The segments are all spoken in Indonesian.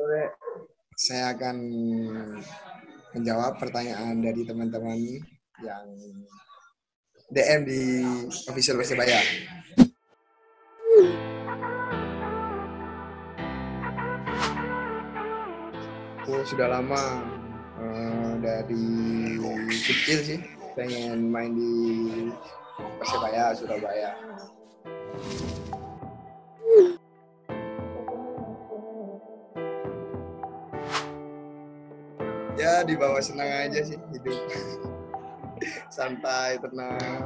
Saya akan menjawab pertanyaan dari teman-teman yang DM di official Persebaya. Aku sudah lama dari kecil sih pengen main di Persebaya Surabaya. Ya dibawa senang aja sih hidup. Santai, tenang.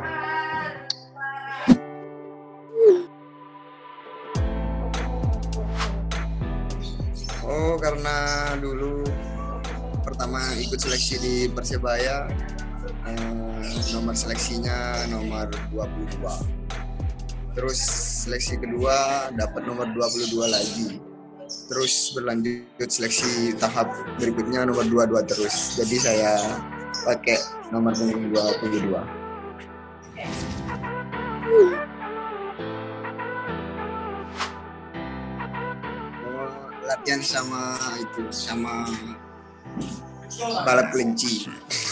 Oh, karena dulu pertama ikut seleksi di Persebaya, nomor seleksinya nomor 22. Terus seleksi kedua dapat nomor 22 lagi. Terus berlanjut seleksi tahap berikutnya nomor 22 terus. Jadi saya pakai nomor punggung 22. Latihan sama balap kelinci.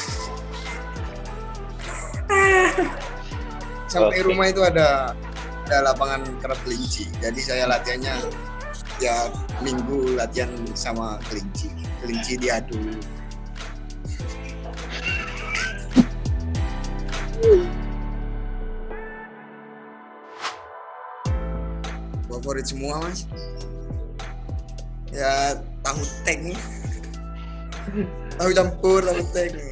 Sampai rumah itu ada lapangan kerap kelinci. Jadi saya latihannya ya minggu latihan sama kelinci diadu. Favorit semua mas. Ya tahu tek nih. Tahu campur, tahu tek nih.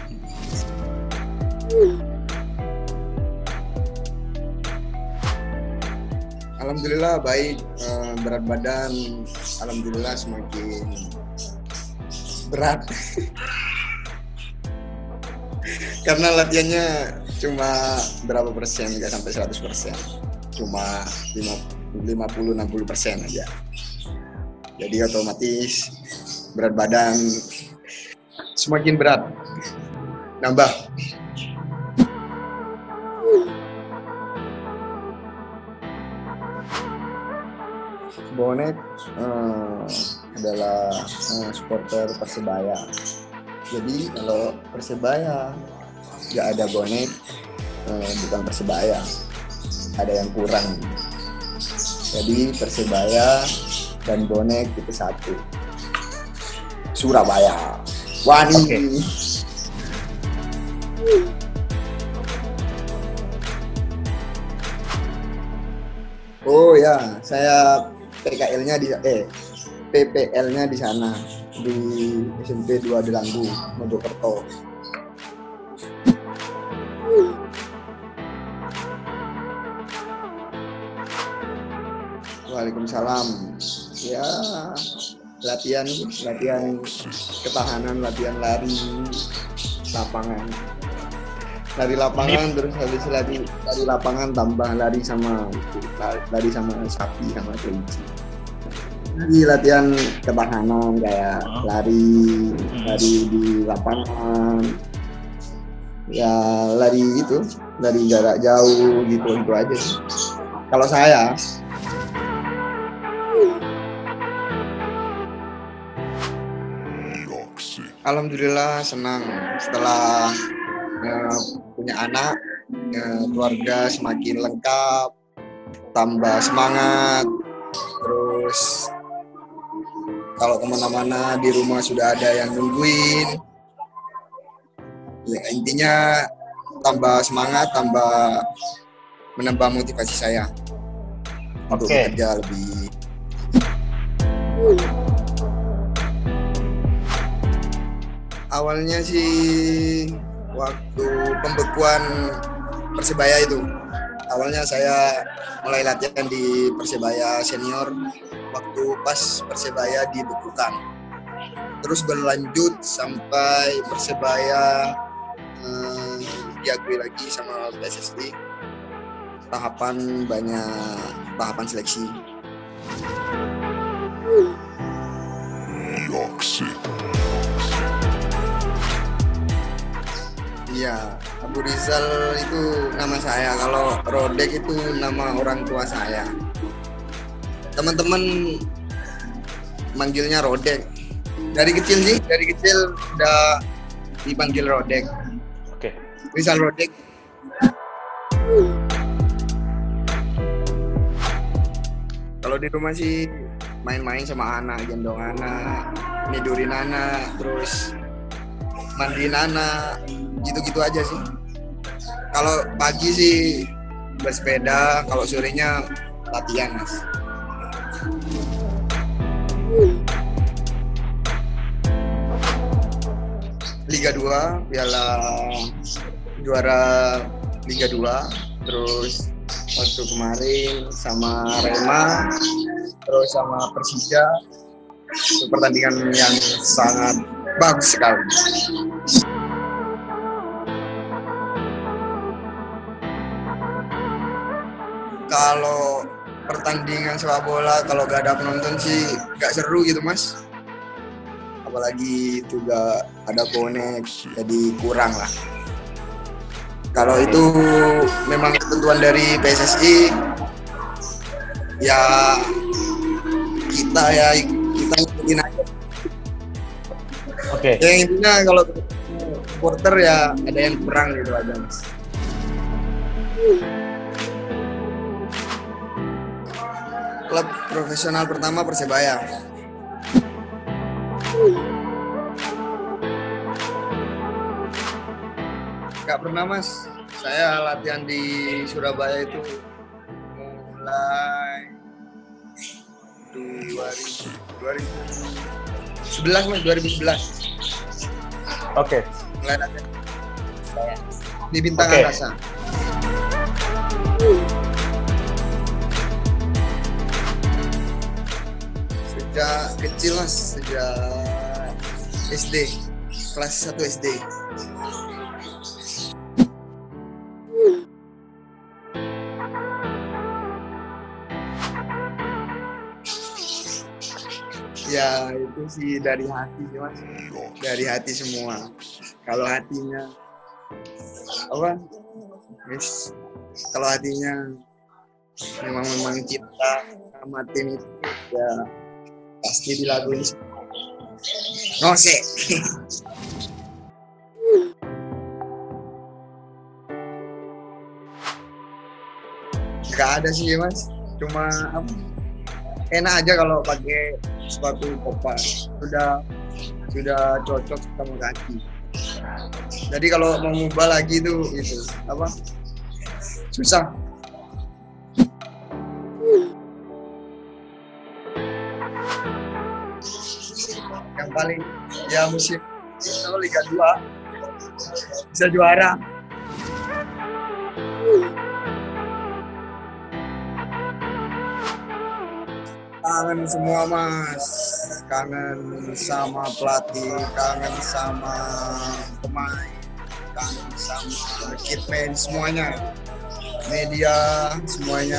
Alhamdulillah baik, berat badan alhamdulillah semakin berat. Karena latihannya cuma berapa persen, nggak sampai 100%. Cuma 50-60% aja. Jadi otomatis berat badan semakin berat. Nambah. Bonek adalah supporter Persebaya. Jadi kalau Persebaya nggak ada bonek, bukan Persebaya. Ada yang kurang. Jadi Persebaya dan bonek itu satu. Surabaya. Wani. Okay. Oh ya, saya PPL-nya di sana di SMP 2 Delanggu, Mojokerto. Waalaikumsalam. Ya latihan ketahanan, latihan lari lapangan terus habis lari lapangan tambah lari sama sapi sama kelinci. Jadi latihan ketahanan kayak lari di lapangan, ya lari jarak jauh gitu aja sih. Kalau saya alhamdulillah senang setelah punya anak, keluarga semakin lengkap, tambah semangat. Terus kalau kemana-mana di rumah sudah ada yang nungguin. Ya, intinya tambah semangat, tambah menambah motivasi saya untuk bekerja lebih. Awalnya sih waktu pembekuan Persebaya itu. Awalnya saya mulai latihan di Persebaya senior waktu pas Persebaya dibekukan. Terus berlanjut sampai Persebaya diakui lagi sama PSSI. Tahapan seleksi. Iya, Abu Rizal itu nama saya. Kalau Rodek itu nama orang tua saya. Teman-teman manggilnya Rodek. Dari kecil sih, dari kecil udah dipanggil Rodek. Oke. Rizal Rodek. Kalau di rumah sih main-main sama anak, gendong anak, nidurin anak, terus mandiin anak, gitu-gitu aja sih. Kalau pagi sih bersepeda, kalau sorenya latihan, Mas. Liga 2, piala juara Liga 2, terus waktu kemarin sama Rema, terus sama Persija, itu pertandingan yang sangat bagus sekali. Kalau pertandingan sepak bola kalau gak ada penonton sih gak seru gitu, Mas. Apalagi itu gak ada konek, jadi kurang lah. Kalau itu memang ketentuan dari PSSI, ya kita ikutin aja. Oke. Yang intinya kalau supporter ya ada yang kurang gitu aja, Mas. Klub profesional pertama Persebaya. Gak pernah, Mas. Saya latihan di Surabaya itu mulai 2011, Mas, 2011. Oke. Mulai latihan di Bintang Oke. Angkasa. Sejak kecil, Mas, sejak SD, kelas 1 SD. Ya itu sih dari hati sih, Mas, dari hati semua. Kalau hatinya apa? Yes. Kalau hatinya memang cinta sama tim itu, ya pasti dilakuin. Nose. Gak ada sih, Mas. Cuma apa? Enak aja kalau pakai sepatu Copa. Sudah cocok sama kaki. Jadi kalau mau ngubah lagi itu apa? Susah. Yang paling ya musim itu Liga 2 bisa juara. Kangen semua, Mas. Kangen sama pelatih, kangen sama pemain, kangen sama kitman, semuanya. Media, semuanya.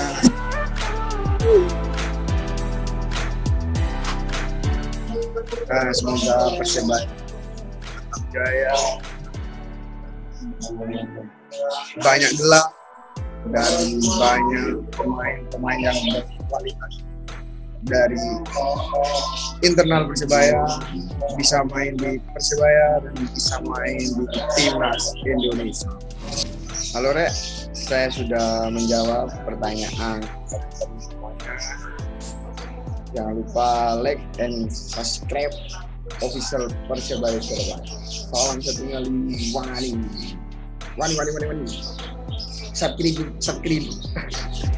Nah, semoga Persebaya tetap jaya. Banyak gelar dan banyak pemain-pemain yang berkualitas dari internal Persebaya, bisa main di Persebaya dan bisa main di timnas Indonesia. Halo Rek, saya sudah menjawab pertanyaan semuanya. Jangan lupa like and subscribe official Persebaya Surabaya. Salam satunya Wani. Subscribe.